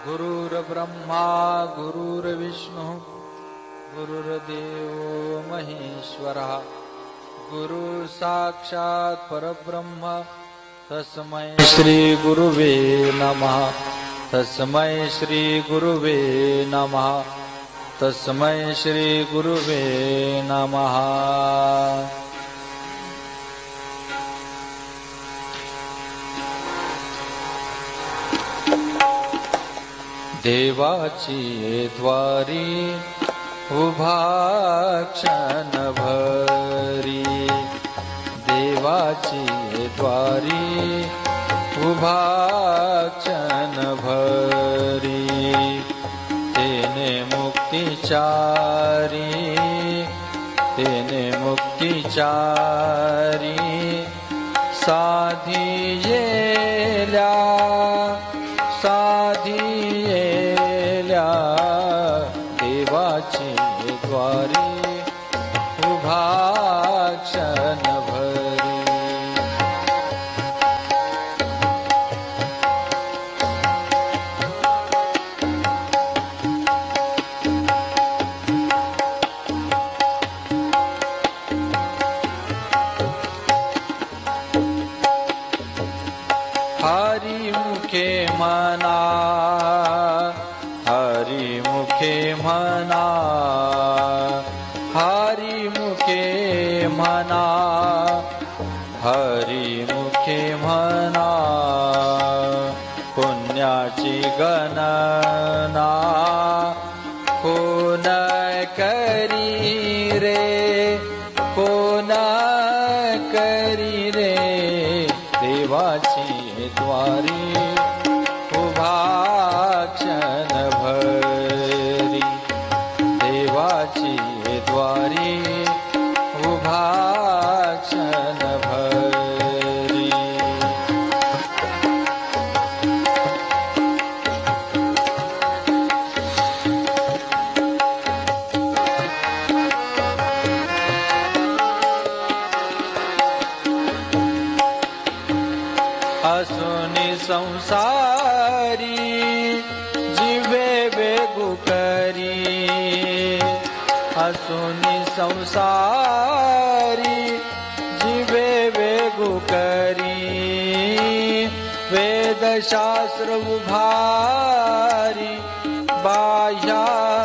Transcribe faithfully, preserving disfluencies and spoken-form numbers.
गुरुर्ब्रह्मा गुरुर्विष्णु गुरुर्देवो महेश्वरः गुरु साक्षात् परब्रह्म तस्मै श्री गुरुवे नमः तस्मै श्री गुरुवे नमः तस्मै श्री गुरुवे नमः। देवाची द्वारी उभा क्षण भरी देवाची द्वारी उभा क्षण भरी तेने मुक्तिचारी तेने मुक्तिचारी साधियेल्या साधियेल्या देवाची द्वारी उभा क्षण भरी। हरि मुखे मना हरि मुखे मना हरि मुखे मना हरि मुखे मना पुण्याची गणना कोण करी रे कोण करी रे देवाची द्वारी उभा क्षण भरी देवाची द्वारी उभा क्षण भरी। असुनी संसारी जीवे बेगु करी असुनी संसारी जीवे बेगु करी वेद शास्त्र उभारी बाह्या